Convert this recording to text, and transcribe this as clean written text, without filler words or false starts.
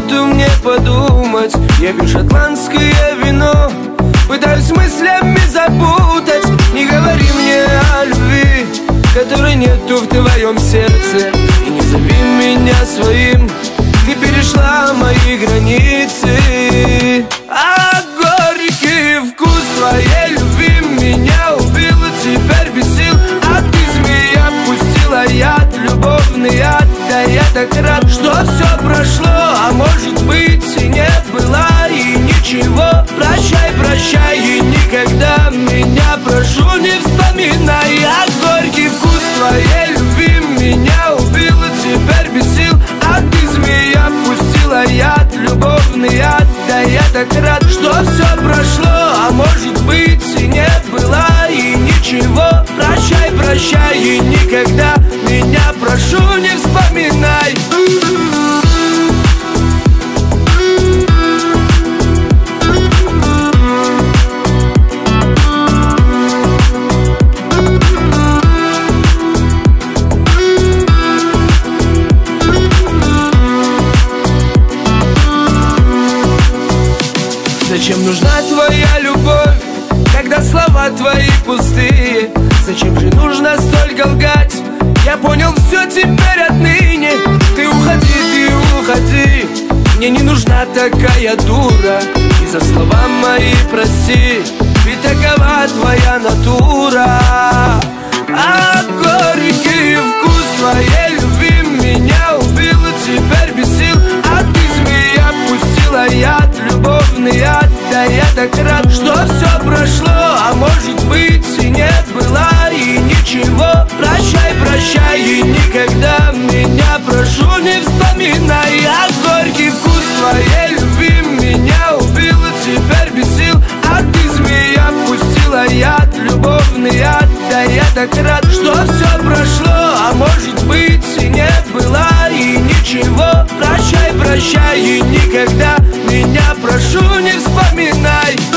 минуту мне подумать. Я пью шотландское вино, пытаюсь мыслями запутать. Не говори мне о любви, которой нету в твоем сердце. И не зови меня своим, ты перешла мои границы. А горький вкус твоей любви меня убил, и теперь без сил. А ты, змея, пустила яд, любовный яд. Да я так рад, что все прошло, а может быть и не было, и ничего. Прощай, прощай, и никогда меня, прошу, не вспоминай. А горький вкус твоей любви меня убил, и теперь без сил. А ты, змея, пустила яд, любовный яд. Да я так рад, что все прошло, а может быть и не было, и ничего. Прощай, прощай, и никогда меня, прошу, не вспоминай. Зачем нужна твоя любовь, когда слова твои пустые? Зачем же нужно столько лгать? Я понял все теперь отныне. Ты уходи, мне не нужна такая дура. И за слова мои прости, ведь такова твоя натура. А горький вкус твоей любви меня убил, и теперь без сил. А ты, змея, пустила яд, любовный яд. Да я так рад, что все прошло, а может быть и не было, и ничего. Прощай, прощай, и никогда меня, прошу, не вспоминай. А горький вкус твоей любви меня убил, и теперь без сил. А ты, змея, пустила яд, любовный яд. Да я так рад, что все прошло, а может быть и не было, и ничего. Прощай, прощай, и никогда меня, прошу, не вспоминай.